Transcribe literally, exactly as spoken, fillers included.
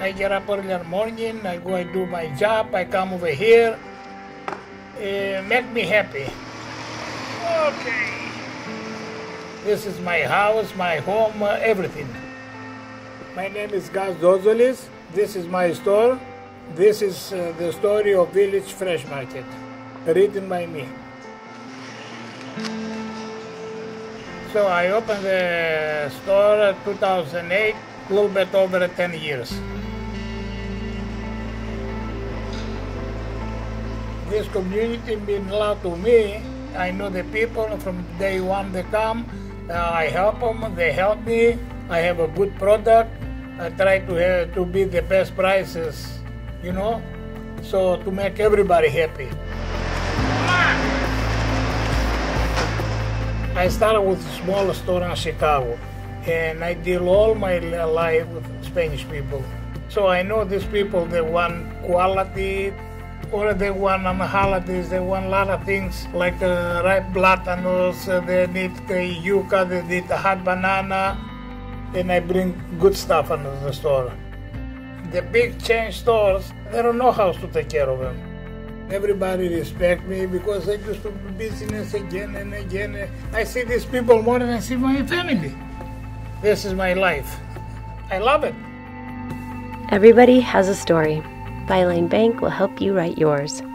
I get up early in the morning, I go, I do my job, I come over here. Uh, make me happy. Okay. This is my house, my home, uh, everything. My name is Gaz Zozolis. This is my store. This is uh, the story of Village Fresh Market, written by me. So I opened the store in two thousand eight, a little bit over ten years. This community means a lot to me. I know the people from day one they come. Uh, I help them, they help me. I have a good product. I try to have, to be the best prices, you know, so to make everybody happy. I started with a small store in Chicago, and I deal all my life with Spanish people. So I know these people, they want quality, or they want on the holidays, they want a lot of things like uh, ripe platanos, uh, they need the yuca, they need the hot banana, and I bring good stuff into the store. The big chain stores, they don't know how to take care of them. Everybody respect me because I used to do business again and again. I see these people more than I see my family. This is my life. I love it. Everybody has a story. Byline Bank will help you write yours.